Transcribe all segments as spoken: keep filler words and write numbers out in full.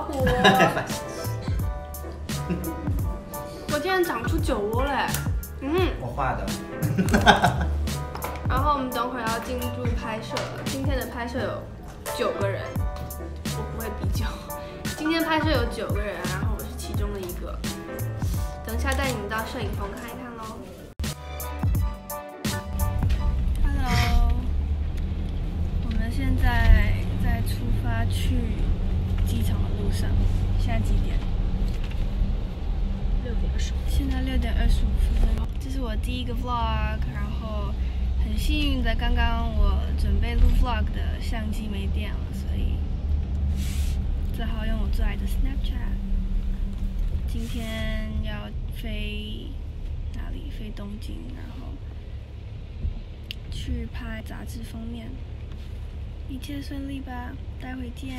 虎。我竟然长出酒窝嘞！嗯， 我画的。 然后我们等会儿要进入拍摄了。今天的拍摄有九个人，我不会比较。今天拍摄有九个人，然后我是其中的一个。等一下带你们到摄影棚看一看喽。Hello， 我们现在在出发去机场的路上。现在几点？六点二十五。现在六点二十五分。这是我第一个 vlog， 然后很幸运的，刚刚我准备录 vlog 的相机没电了，所以只好用我最爱的 Snapchat。今天要飞哪里？飞东京，然后去拍杂志封面。一切顺利吧，待会见。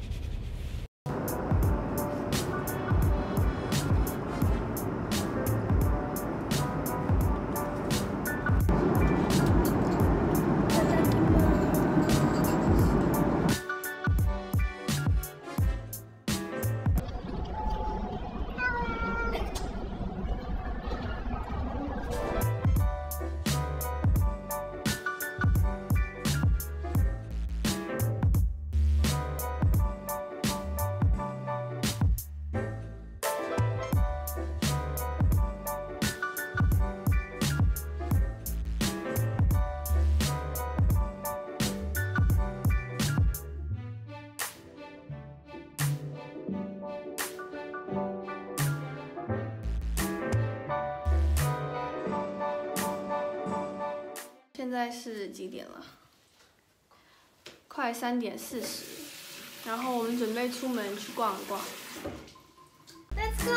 现在是几点了？快三点四十，然后我们准备出门去逛一逛。Let's go！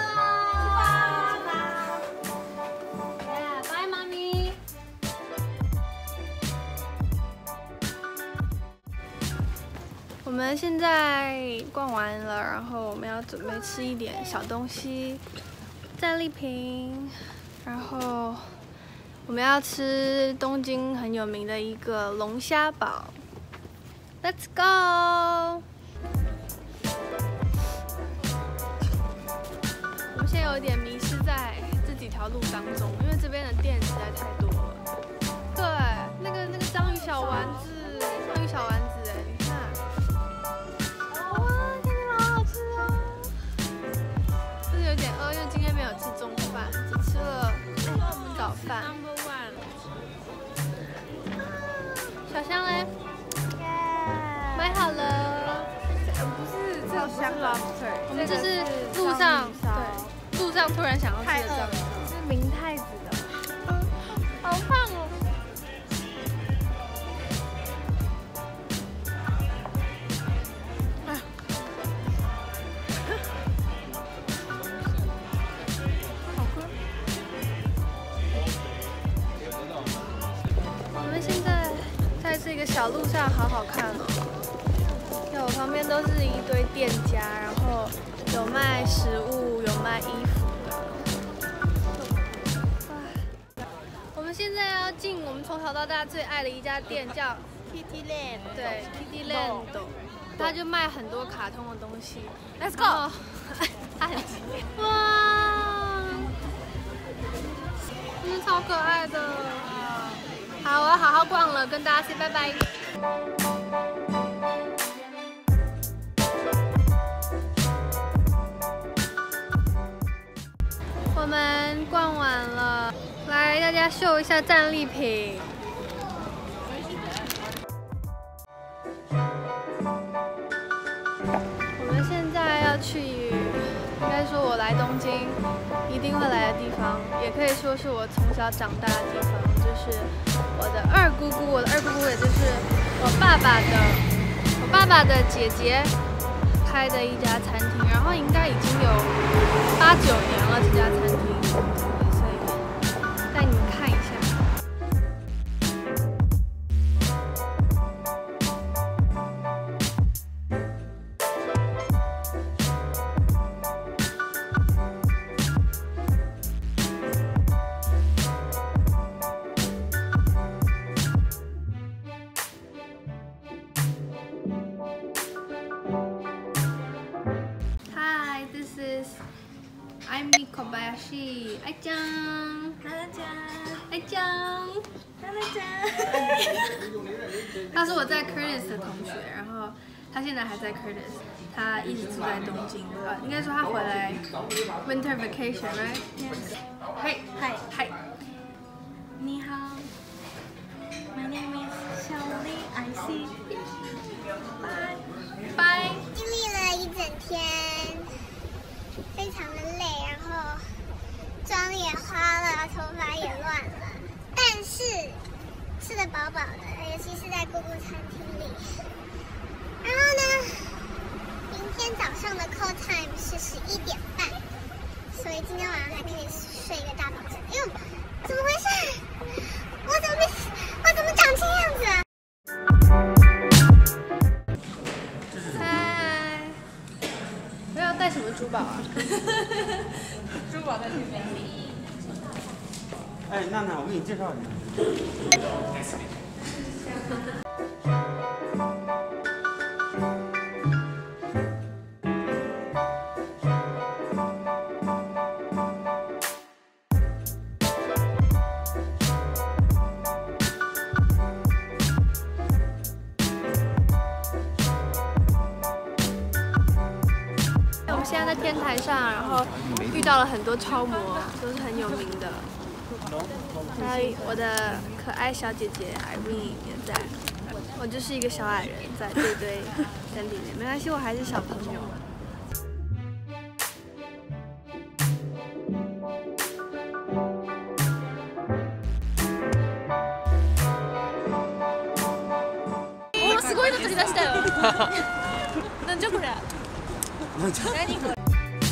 Yeah, bye, mommy。我们现在逛完了，然后我们要准备吃一点小东西，战利品，然后。我们要吃东京很有名的一个龙虾堡 ，Let's go！ 我们现在有点迷失在这几条路当中，因为这边的店实在太多了。对，那个那个章鱼小丸子，章鱼小丸子，哎，你看，哇，看起来好好吃哦！就是有点饿，因为今天没有吃中饭，只吃了早饭。小香嘞，买好了。 不是，这有香 lobster。 我们这是路上，对，路上突然想要吃的章鱼烧， 是明太子的。 好胖哦。好喝。我们现在。在这个小路上好好看哦，看我旁边都是一堆店家，然后有卖食物，有卖衣服的。我们现在要进我们从小到大最爱的一家店，叫 Kitty Land。 对 ，Kitty Land， 它就卖很多卡通的东西。Let's go！ 它很急。哇，真是超可爱的。好，我要好好逛了，跟大家 say 拜拜。我们逛完了，来大家秀一下战利品。我们现在要去，应该说我来东京一定会来的地方，也可以说是我从小长大的地方，就是我的二姑姑，我的二姑姑也就是我爸爸的，我爸爸的姐姐开的一家餐厅，然后应该已经有八九年了这家餐厅，所以带你们看一下。 西，爱酱， 大家， 爱酱。 大家。 他是我在 Curtis 的同学，然后他现在还在 Curtis， 他一直住在东京，呃，应该说他回来 winter vacation，right？ Yes. 嗨嗨嗨， 你好 ，My name is 小丽 I C。拜拜。 经历了一整天，非常的累，然后妆也花了，头发也乱了，但是吃得饱饱的，尤其是在姑姑餐厅里。然后呢，明天早上的 call time 是十一点半，所以今天晚上还可以睡一个大饱觉。哎呦，怎么回事？我怎么变？我怎么长这样子啊？ 嗨，我要带什么珠宝啊？ 珠宝在这边。 哎，娜娜，我给你介绍一下。 我们现在在天台上，然后遇到了很多超模，都是很有名的。还有我的可爱小姐姐 Irene 也在，我就是一个小矮人，在这堆人里面，没关系，我还是小朋友。 お、すごいの取り出したよ。なんじゃこれ。何これ。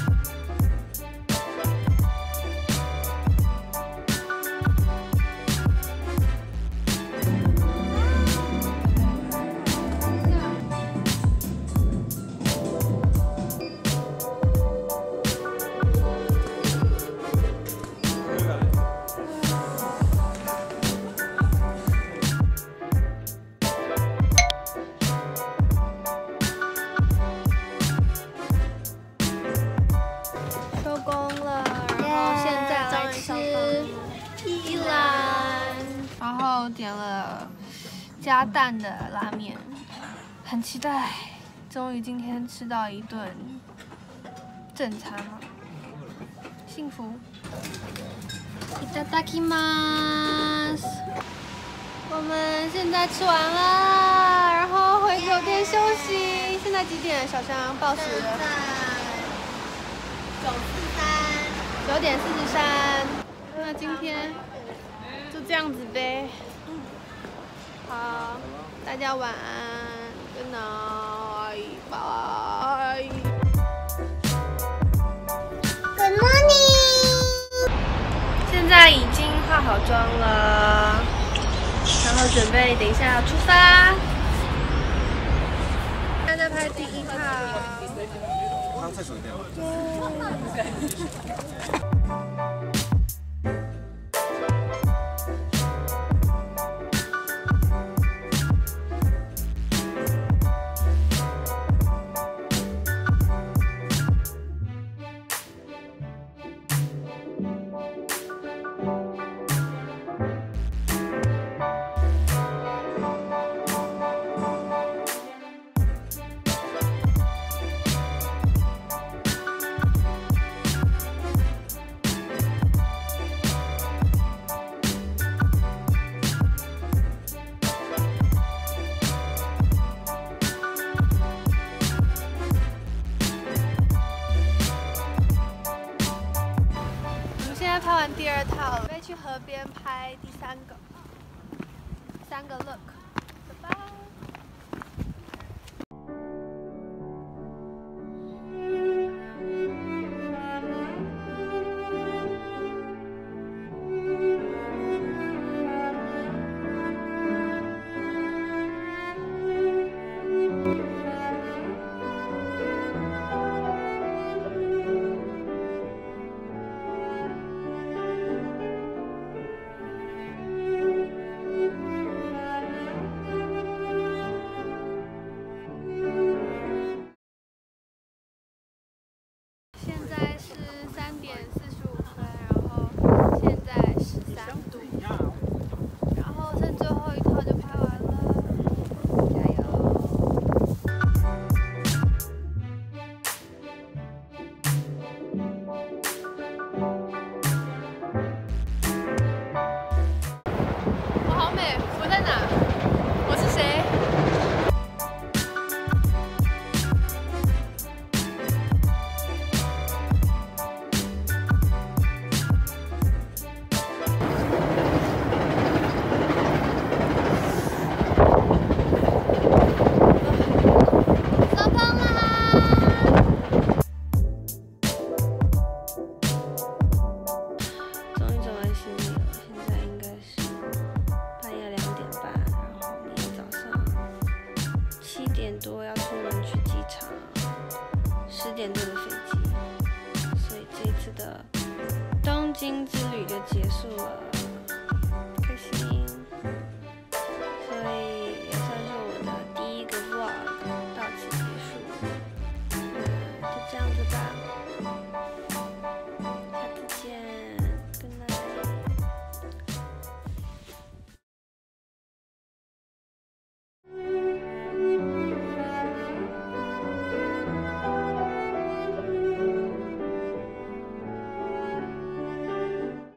收工了，然后现在来吃一兰，然后点了加蛋的拉面，很期待，终于今天吃到一顿正餐了，幸福。いただきます。我们现在吃完了，然后回酒店休息。现在几点？小香报时了。 九四三， 九点四十三，那今天就这样子呗。好，大家晚安 ，Good night， bye。 Good morning。 现在已经化好妆了，然后准备等一下要出发。现在在拍第一套。 上厕所一点吗？ 拍完第二套了，准备去河边拍第三个，三个 look， 拜拜。